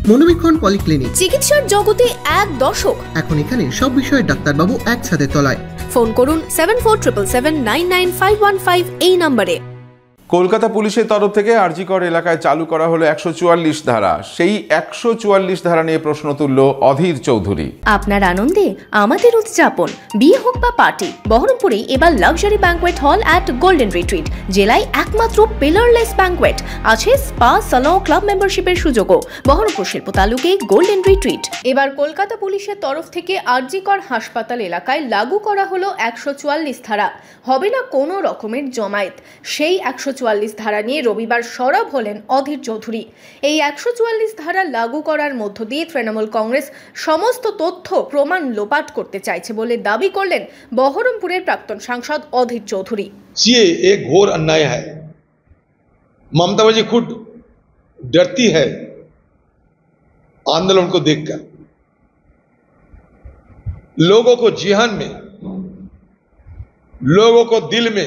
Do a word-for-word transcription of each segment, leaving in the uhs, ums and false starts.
মনোবীক্ষণ polyclinic, চিকিৎসার জগতে এক দশক। এখন এখানে সব বিষয়ে ডাক্তারবাবু একসাথে তলায়। ফোন করুন seven four triple seven nine nine five one five এই নম্বরে। কলকাতা পুলিশের তরফ থেকে আরজিকর এলাকায় চালু করা হলো একশো চুয়াল্লিশ ধারা। সেই একশো চুয়াল্লিশ ধারা নিয়ে প্রশ্ন তুলল অধীর চৌধুরী। আপনার আনন্দে আমাদের উদযাপন। বিয়ে হোক বা পার্টি, বহরমপুরে এবার luxury banquet hall at Golden Retreat. জেলায় একমাত্র পিলারলেস ব্যাঙ্কোয়েট, আছে স্পা, সালন, ক্লাব মেম্বারশিপের সুযোগও। বহরমপুর শিল্প তালুকে গোল্ডেন রিট্রিট। এবার কলকাতা পুলিশের তরফ থেকে আরজিকর হাসপাতাল এলাকায় লাগু করা হলো একশো চুয়াল্লিশ ধারা। হবে না কোনো রকমের জমায়েত। সেই একশো চুয়াল্লিশ ধারা নিয়ে রবিবার সরব হলেন অধীর চৌধুরী। এই একশো চুয়াল্লিশ ধারা লাগু করার মধ্য দিয়ে তৃণমূল কংগ্রেস সমস্ত তথ্য প্রমাণ লোপাট করতে চাইছে বলে দাবি করলেন বহরমপুরের প্রাক্তন সাংসদ অধীর চৌধুরী। ये एक घोर अन्याय है। ममता बनर्जी खुद डरती है आंदोलन को देखकर। लोगों को जिहान में, लोगों को दिल में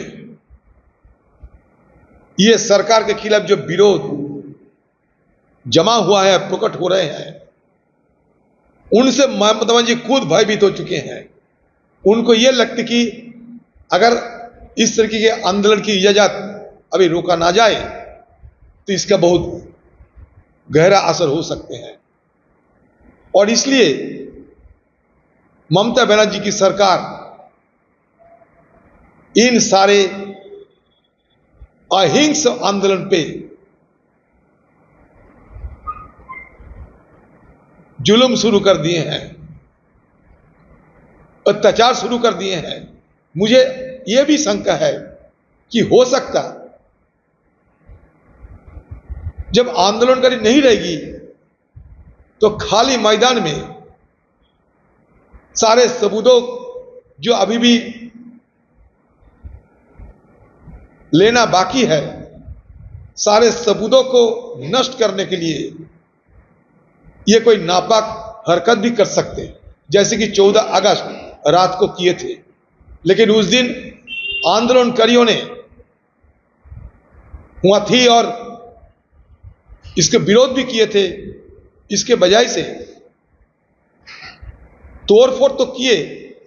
ये सरकार के खिलाफ जो विरोध जमा हुआ है, प्रकट हो रहे हैं, उनसे ममता बनर्जी खुद भयभीत हो चुके हैं। उनको यह लगती कि अगर इस तरीके के आंदोलन की इजाजत अभी रोका ना जाए तो इसका बहुत गहरा असर हो सकते हैं। और इसलिए ममता बनर्जी की सरकार इन सारे अहिंसक आंदोलन पे जुल्म शुरू कर दिए हैं, अत्याचार शुरू कर दिए हैं। मुझे यह भी शंका है कि हो सकता जब आंदोलनकारी नहीं रहेगी तो खाली मैदान में सारे सबूतों जो अभी भी लेना बाकी है, सारे सबूतों को नष्ट करने के लिए ये कोई नापाक हरकत भी कर सकते, जैसे कि चौदह अगस्त रात को किए थे। लेकिन उस दिन आंदोलनकारियों ने हुआ थी और इसके विरोध भी किए थे। इसके बजाय से तोड़फोड़ तो किए,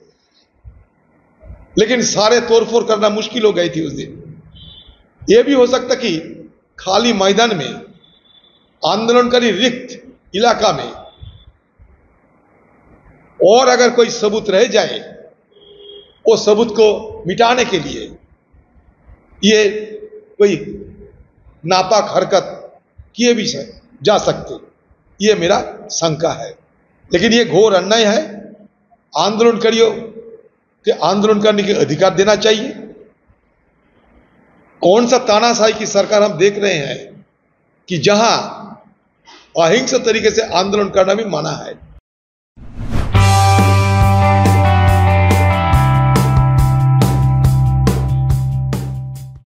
लेकिन सारे तोड़फोड़ करना मुश्किल हो गई थी उस दिन। यह भी हो सकता कि खाली मैदान में आंदोलनकारी रिक्त इलाका में और अगर कोई सबूत रह जाए, वो सबूत को मिटाने के लिए ये कोई नापाक हरकत किए भी जा सकते, ये मेरा शंका है। लेकिन ये घोर अन्याय है। आंदोलनकारियों के आंदोलन करने के अधिकार देना चाहिए। कौन सा तानाशाही की सरकार हम देख रहे हैं कि जहां अहिंसक तरीके से आंदोलन करना भी माना है।